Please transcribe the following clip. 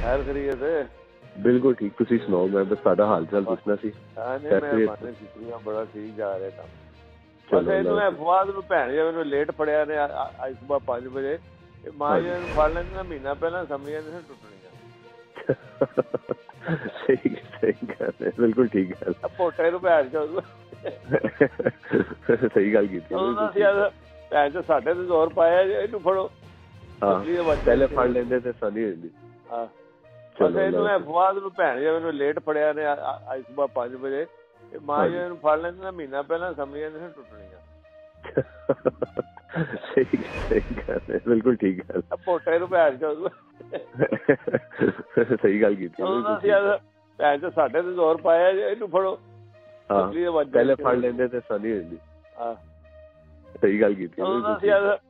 ਖੈਰ ਖਰੀਅਤ ਬਿਲਕੁਲ ਠੀਕ। ਤੁਸੀਂ ਸੁਣਾਓ? ਮੈਂ ਬਸ ਤੁਹਾਡਾ ਹਾਲ ਚਾਲ ਪੁੱਛਣਾ ਸੀ। ਬੜਾ ਠੀਕ ਜਾ ਰਿਹਾ ਕੰਮ। ਬਸ ਇਹਨੂੰ ਫਵਾਦ ਨੂੰ ਭੈਣ ਜੀ ਮੈਨੂੰ ਲੇਟ ਫੜਿਆ ਨੇ ਅੱਜ ਸੁਬਾਹ 5 ਵਜੇ। ਮਾਂ ਜੀ ਨੂੰ ਫੜ ਲੈਂਦੇ ਨਾ ਮਹੀਨਾ ਪਹਿਲਾਂ ਸਮਝੀਆਂ ਨਹੀਂ ਟੁੱਟਣੀਆਂ। ਸਹੀ ਗੱਲ ਹੈ, ਬਿਲਕੁਲ ਠੀਕ ਗੱਲ। ਪੋਟੇ ਨੂੰ ਭੈਣ ਚੋ ਸਹੀ ਗੱਲ ਕੀਤੀ। ਭੈਣ ਚੋ ਸਾਡੇ ਤੇ ਜ਼ੋਰ ਪਾਇਆ ਇਹਨੂੰ ਫੜੋ। ਪਹਿਲੇ ਫੜ ਲੈਂਦੇ ਤੇ ਸਾਡੀ ਹੋ ਜਾਂਦੀ। ਬਸ ਇਹਨੂੰ ਫਵਾਦ ਨੂੰ ਭੈਣ ਜੀ ਮੈਨੂੰ ਲੇਟ ਫੜਿਆ ਨੇ ਅੱਜ ਸੁਬਾਹ 5 ਵਜੇ। ਮਾਂ ਜੀ ਨੂੰ ਫੜ ਲੈਂਦੇ ਨਾ ਮਹੀਨਾ ਪਹਿਲਾਂ ਸਮਝੀਆਂ ਨਹੀਂ ਟੁੱਟਣੀਆਂ। ਸਹੀ ਗੱਲ ਹੈ, ਬਿਲਕੁਲ ਠੀਕ ਗੱਲ। ਪੋਟੇ ਨੂੰ ਭੈਣ ਚੋ ਸਹੀ ਗੱਲ ਕੀਤੀ। ਭੈਣ ਚੋ ਸਾਡੇ ਤੇ ਜ਼ੋਰ ਪਾਇਆ ਇਹਨੂੰ ਫੜੋ। ਪਹਿਲੇ ਫੜ ਲੈਂਦੇ ਤੇ ਸਾਡੀ ਹੋ ਜਾਂਦੀ। ਹਾਂ ਸਹੀ ਗੱਲ ਕੀਤੀ।